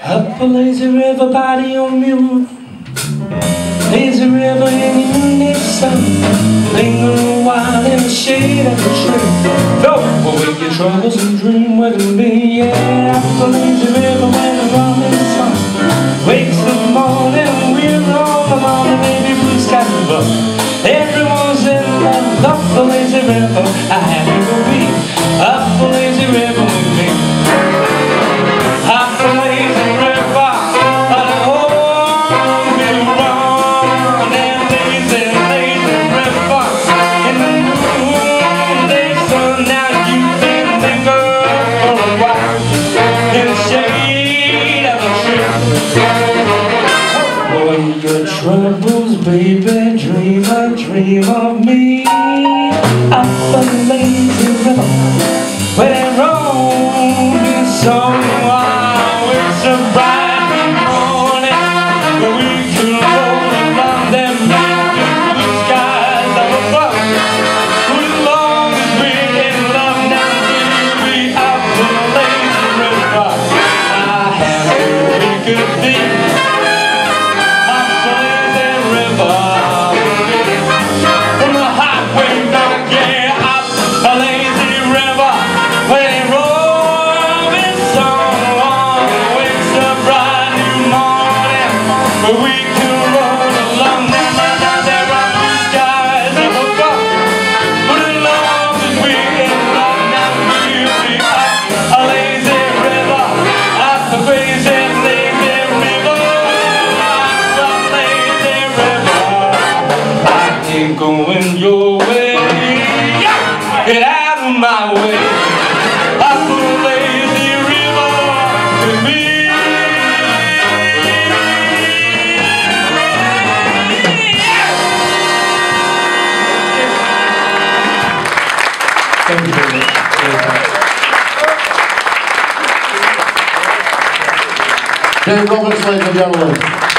Up a lazy river by the old mule, lazy river in the noonday sun, linger a while in the shade of the tree. Throw away your troubles and dream with me. Yeah, up a lazy river when the morning sun wakes the morning, we're all along the baby blue sky above. Everyone's in love. Up a lazy river, I happy to be up a lazy river with me. Up a lazy river, the whole been wrong. And lazy, lazy river in the noonday sun. Now you can linger for a while in the shade of a tree. Boy, your troubles, baby, dream of me. Up a lazy river where they roam in song. It's a bright morning where we can roll along them mountain blue skies up above. As long as we're in love, now we'll be up a lazy river. How happy we could be up a lazy river. From the highway back, yeah, up a lazy river where they roam in song. It's a bright new morning where we can roll along. Now there are blue skies up above. But as long as we're in love, now we'll be up a lazy river, up a crazy lazy river, up a lazy river. I ain't going your way. Get out of my way. Up a lazy river with me. Thank you very much. Dave Roberts, ladies and gentlemen.